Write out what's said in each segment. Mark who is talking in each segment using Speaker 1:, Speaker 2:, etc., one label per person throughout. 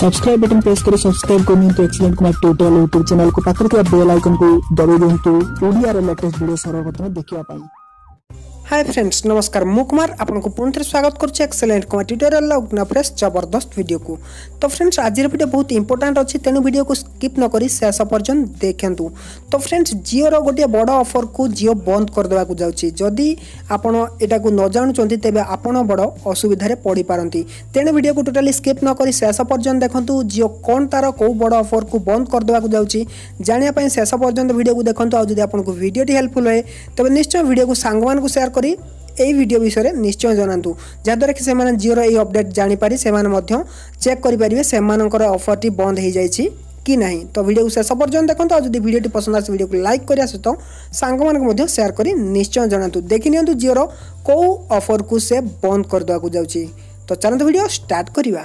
Speaker 1: Subscribe button press करी subscribe करनी excellent Kumar tutorial YouTube channel को पाखर के बेल आइकन को दबाई दिंतु ओडिया रे लेटेस्ट वीडियो सर्वप्रथम देखिया पाई।
Speaker 2: हाय फ्रेंड्स नमस्कार मु कुमार आपको पुणी थे स्वागत करुच्चे एक्सेलेंट कुमार ट्यूटोरियल फ्रेश जबरदस्त वीडियो को। तो फ्रेंड्स आज वीडियो बहुत इंपोर्टेंट अच्छी तेणु वीडियो को स्किप न करी शेष पर्यंत देखु। तो फ्रेंड्स जिओ गोटे बड़ ऑफर को जिओ बंद करदेवा जाऊँगी जदि आपण यहाँ को न जानते तेज आपण बड़ असुविधा पड़ पारती तेणु वीडियो को टोटाली स्किप न करी शेष पर्यंत देखूँ जिओ कौन तार कौ बड़ ऑफर को बंद करदेवा जाऊँगी जानापी शेष पर्यंत वीडियो को देखूँ। आज आपको वीडियोटी हेल्पफुल है तेज निश्चय वीडियो को सांग मान शेयर करी এই ভিডিও বিষয়ে নিশ্চয় জানাতু যাদ্ୱାରା কি সেমানে জিওর এই আপডেট জানি পারি সেমানে ମଧ୍ୟ চেক কৰি পাৰিবে সেমানকৰ অফারটি বন্ধ হৈ যাইছি कि नहीं। तो वीडियो शेष पर्यंत देखो। आज वीडियो पसंद आसे वीडियो को लाइक करिया सहित सांग मान शेयर करी निश्चय जनातु देखि नियंतु जिओर को ऑफर को से बंद कर देवा जाउची। तो चलते वीडियो स्टार्ट करिवा।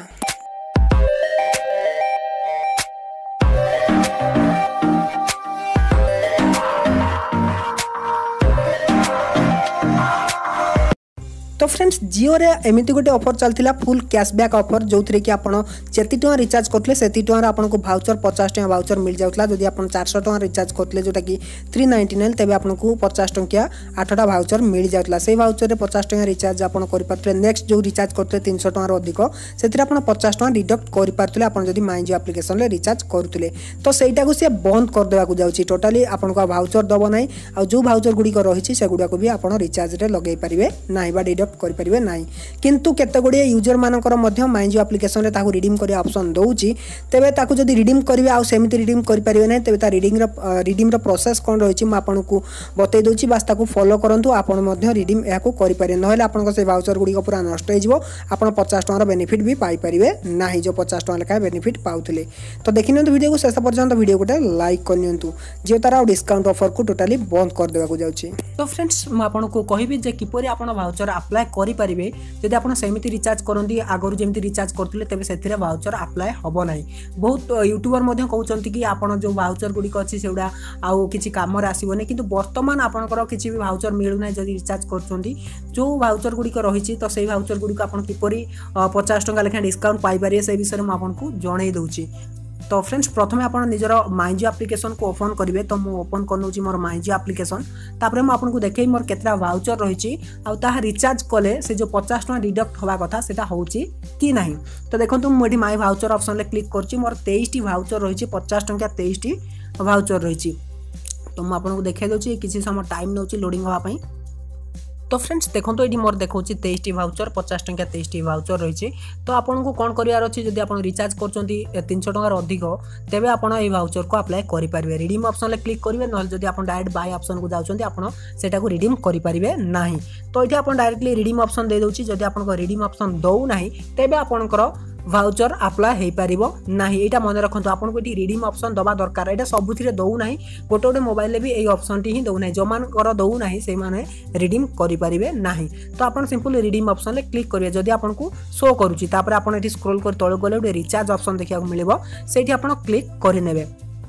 Speaker 2: तो फ्रेंड्स जिओ रे एमती गोटे ऑफर चलता फुल कैशबैक ऑफर जो थी कि आपड़ जी टाँह रिचार्ज करते से आपको भाउचर 50 टका भाउचर मिल जाऊला। जदि आप 400 टका रिचार्ज करते जोटा कि 399 तेज आपको 50 टंकिया 8टा भाउचर मिल जाऊला। से भाउचर 50 टका रिचार्ज आप करें नेक्स्ट जो रिचार्ज करते 300 टकर अधिक से 50 टका डिडक्ट करें आप माई जियो एप्लिकेशन रिचार्ज करुले। तो सहीटा को सी बंद करदेवा जाऊँगी टोटाली आपको भाउचर दब ना आ जो भाउचर गुड़िक रही है गुड़ाक भी आप रिचार्ज लगे पारे ना डिडक्ट करें ना। किंतु केते गुड़े यूजर मानकर माई जियो एप्लिकेशन रे ताकू रिडीम करने ऑप्शन दउची तेबे ताकू जदि रिडीम करिवे आ सेमिति रिडीम करि परिवे नै तेबे ता रिडीम रो प्रोसेस कोन रहिछि म आपनको बतै दउची बस ताकू फॉलो करंतु आपन मध्य रिडीम याकू करि पारे नहले आपनको से वाउचर गुडी को पूरा नष्ट हो जिवो आपन 50 टका रो बेनिफिट भी पाई परिवे नाही जो 50 टका लेखा बेनिफिट पाउथले। तो देखिनंतु वीडियो को शेष पर्यंत वीडियो को लाइक करनियंतु जे तारा डिस्काउंट ऑफर को टोटली बंद कर देबा को जाउची। तो फ्रेंड्स म आपनको कहिबी जे किपरि आपन वाउचर अप्लाई करि पारिबे जदि आपन सेमिति रिचार्ज करंती आगरु जेमिति रिचार्ज करथिले तेबे सेथिरे वाउचर अप्लाई हबो नाही। बहुत यूट्यूबर मध्ये कहउचंती कि आपन जो वाउचर गुडी को अछि सेउडा आउ किछि काम रे आसीबो नै किंतु वर्तमान आपनकर किछि भी वाउचर मिलु नै जदि रिचार्ज करचंती जो वाउचर गुडी को रहिछि तो सेही वाउचर गुडी को आपन किपरि 50 टका लेखा डिस्काउंट पाई पारिए से विषय में आपनको जणै दउछि। तो फ्रेंड्स प्रथमे आप निजर माई जियो एप्लिकेशन को ओपन करेंगे। तो मुझे ओपन कर मोर माई जियो एप्लिकेशन तापर मुझे आपको देखे मोर केतरा वाउचर रही आ रिचार्ज कले से जो 50 टका डिडक्ट हवा कथा सेटा होची कि नहीं। तो देखो मुझे माई वाउचर ऑप्शन क्लिक कर मोर 23 टी वाउचर रही 50 टंका 23 टी वाउचर रही। तो मुझे आपको देखा दूसरी किसी समय टाइम नौ लोडिंग हाँपाई। तो फ्रेंड्स देखो तो ये मोर देखा 23 टी वाउचर 50 टंका 23 टी वाउचर रही। तो आपको कौन करार अच्छी जब आप रिचार्ज कर 300 टकार अधिक तेरे आप वाउचर को अप्लाई करेंगे। रिडीम ऑप्शन क्लिक करेंगे ना जब आप डायरेक्ट बाय ऑप्शन को जाऊँच आपटा को रिडीम करेंगे ना। तो ये आप डायरेक्टली रिडीम ऑप्शन दे दूसरी जब आप रिडीम ऑप्शन दौ ना तेरे आपंकर वाउचर अप्लाई हो पार ना। यहाँ मन रखु आपको ये रिडीम ऑप्शन दबा दरकार यहाँ सबुथिरे दौ ना गोटे गोटे मोबाइल भी यही ऑप्शन टी ही दौ ना जो मानकर दौ ना से रिडीम करेंगे ना। तो आप सिंपल रिडीम ऑप्शन क्लिक करेंगे जदि आपको शो करुच्ची आप स्क्रोल कर तौक गले गोटे रिचार्ज ऑप्शन देखा मिले से आप क्लिक करेंगे।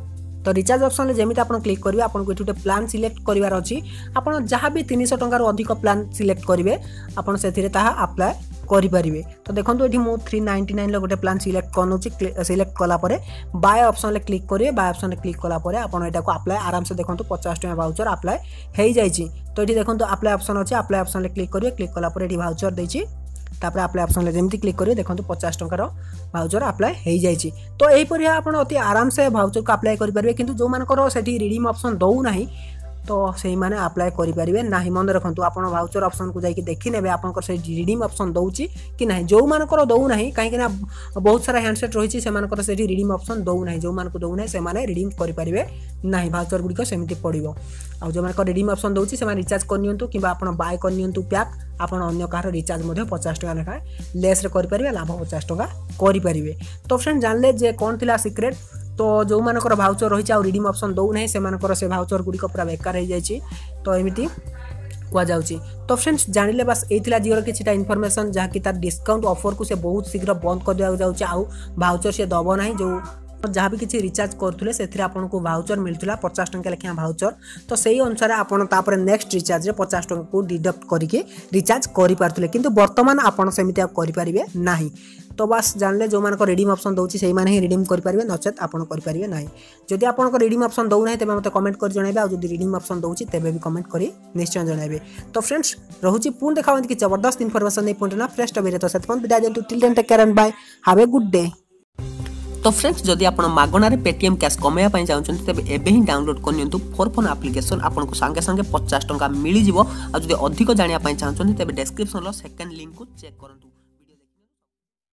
Speaker 2: तो रिचार्ज ऑप्शन जमीती आप क्लिक करेंगे आपको ये गोटे प्लान सिलेक्ट करार अच्छी आप जहाँ भी 300 टकार अधिक प्लान सिलेक्ट करेंगे आप अप्लाई करेंगे। तो देखो ये मुझे 399 गोटे प्लान सिलेक्ट कर सिलेक्ट कलापर बाय ऑप्शन क्लिक करेंगे। बाय ऑप्शन क्लिक कलापर आपको अप्लाई आराम से देखो 50 टका वाउचर अप्लाई हो जाए। तो ये देखो अप्लाई ऑप्शन अच्छे अप्लाई ऑप्शन क्लिक करेंगे क्लिक कलापर ये वाउचर देती तापर अप्लाई ऑप्शन जमी क्लिक करेंगे देखो 50 टकार वाउचर अप्लाई हो जाए। तो यहीपर आप अति आराम से वाउचर को अप्लाई करेंगे किंतु जो मानकर से रिडीम ऑप्शन दौ ना तो से मैंने अप्लाई करेंगे ना। मन रखु आप वाउचर ऑप्शन को जाकि देखी ने आप रिडीम ऑप्शन दौची कि ना जो मानकर दौ ना कहीं बहुत सारा हैंडसेट रही से रिडीम ऑप्शन दौ ना जो मान दौ ना से रिडीम करेंगे ना। वाउचर गुड़िक सेमती पड़ो आ जो मान रिडीम ऑप्शन दौची से रिचार्ज करनी कि बाय करनी पैक आप अन्य कहार रिचार्ज 50 टका लेखा लेस करेंगे लाभ 50 टका करेंगे। तो फ्रेंड जानले जे कौन थी सिक्रेट तो जो मानकर भाउचर रही है रिडीम ऑप्शन दौ ना से भाउचर गुड़िक पूरा बेकार हो जाए। तो एमती कहुच्छी। तो फ्रेंड्स जानिले बस यही जिओर किछिटा इनफॉरमेशन जहाँकि तार डिस्काउंट ऑफर को से बहुत शीघ्र बंद कर दिया जाऊँच आउ भाउचर से दब ना जो जहाँ भी किसी रिचार्ज करुले से आपको भाउचर मिलूला 50 टंका लेखा भाउचर। तो सही अनुसार आपड़ नेक्स्ट रिचार्ज 50 टंका को डिडक्ट करके रिचार्ज करें किंतु वर्तमान आपड़ सेमती करेंगे ना। तो बस जानले जो मानक रिडीम ऑप्शन दउची सेही माने ही रिडीम कर परिबे नचेत आपण कर परिबे नाही जदि आपण को रिडीम ऑप्शन दउ नाही तबे मते कमेंट कर जणाइबे आ जदि रिडीम ऑप्शन दउची तबे भी कमेंट करी निश्चय जणाइबे तो फ्रेंड्स रहूची पूर्ण देखावन कि जबरदस्त इन्फॉर्मेशन नै पॉइंट ना फ्रेश टबे तो सेट विदा देंतु till then take care and bye have a good day. तो फ्रेंड्स जदि आपण मागणार पेटीएम कैश कमाया पाई चाहउछन तबे एबे ही डाउनलोड करनियंतु फोर फोन एप्लीकेशन आपन को संगे संगे 50 टंका मिली जिवो आ जदि अधिक जानिया पाई चाहउछन तबे डिस्क्रिप्शन लो सेकंड लिंक को चेक करंतु।